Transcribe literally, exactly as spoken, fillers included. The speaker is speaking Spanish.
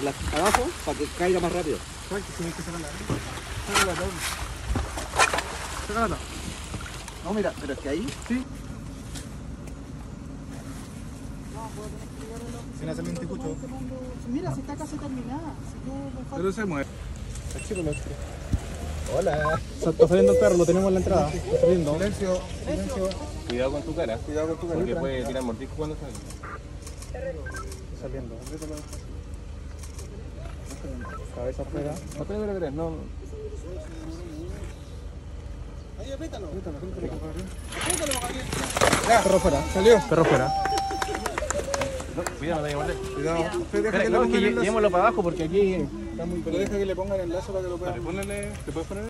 la, abajo para que caiga más rápido. Tienes que sacarla. Sácala, cabrón. Sácala. No, mira, pero es que ahí... Sí. Sin hacerle un ticucho. Mira, si está casi terminada. Si yo me falta... Pero se mueve. Está chico el otro. Hola. Está saliendo el perro, lo tenemos en la entrada. Está saliendo. Silencio, silencio. Cuidado con tu cara. Cuidado con tu cara. Porque puede tirar mordisco cuando sale. Está saliendo. Cabeza afuera. No, espera, espera, espera. No. Ahí, apriétalo. Ya, perro fuera. Salió. Perro fuera. No, cuidado, no te vayas a morder. Cuidado. Deja Espera, que le no, es pongan que el lazo. llevémoslo para abajo porque aquí está muy... Pero deja que le pongan el lazo para que lo puedan. Ponele, ¿te puedes poner?